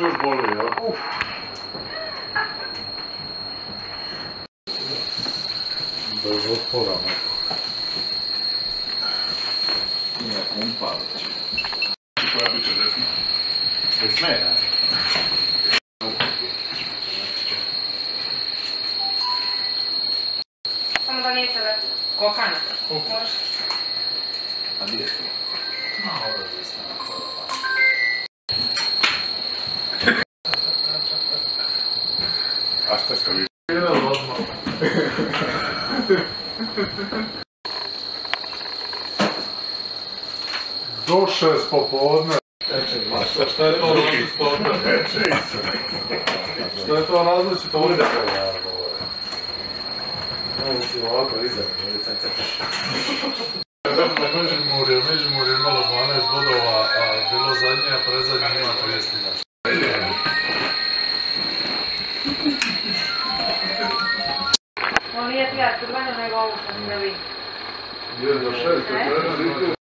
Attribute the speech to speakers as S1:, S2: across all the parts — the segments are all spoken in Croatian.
S1: još boli, jel? Bez otpora neko.
S2: Ima kumpa već. Koja biće desna?
S1: Desna je, ne?
S3: Samo da nije telefon. Kokana? Može.
S2: A gdje je to?
S1: Malo desna na kolova.
S2: A šta ste vi?
S1: Jedan odmah. Do 6 popodne. Šta je to različito od mene? Šta je to različito od mene?
S4: Ovo ovako izam,
S1: Međimurje je imalo 12 bodova, a bilo zadnje, a predzadnje ima 30.
S3: Ovo nije tija crveno, nego ovo što ste vi.
S1: 1 do 6, to je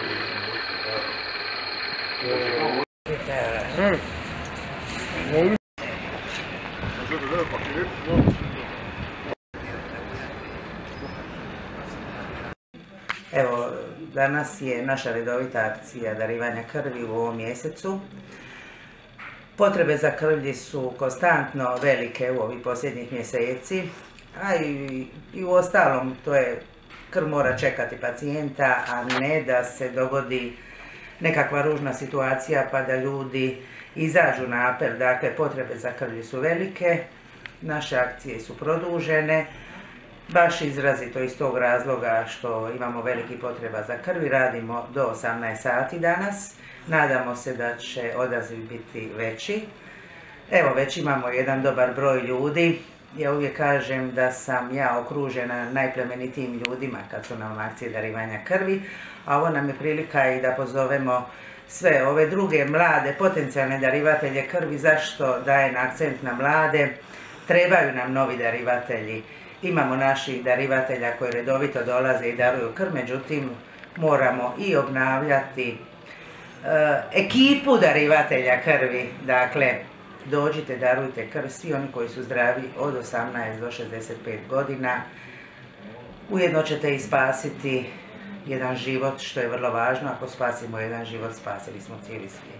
S4: Evo, danas je naša redovita akcija darivanja krvi u ovom mjesecu. Potrebe za krvlji su konstantno velike u ovih posljednjih mjeseci, a i u ostalom to je krv mora čekati pacijenta, a ne da se dogodi nekakva ružna situacija pa da ljudi izađu na apel. Dakle, potrebe za krvlju su velike, naše akcije su produžene, baš izrazito iz tog razloga što imamo veliki potreba za krvi. Radimo do 18 sati danas, nadamo se da će odaziv biti veći. Evo, već imamo jedan dobar broj ljudi. Ja uvijek kažem da sam ja okružena najplemenitijim ljudima kad su nam akcije darivanja krvi, a ovo nam je prilika i da pozovemo sve ove druge mlade potencijalne darivatelje krvi. Zašto dajem akcent na mlade? Trebaju nam novi darivatelji. Imamo naših darivatelja koji redovito dolaze i daruju krv, međutim moramo i obnavljati ekipu darivatelja krvi. Dakle, dođite, darujte krv, svi oni koji su zdravi od 18 do 65 godina. Ujedno ćete i spasiti jedan život, što je vrlo važno. Ako spasimo jedan život, spasili smo cijeli svijet.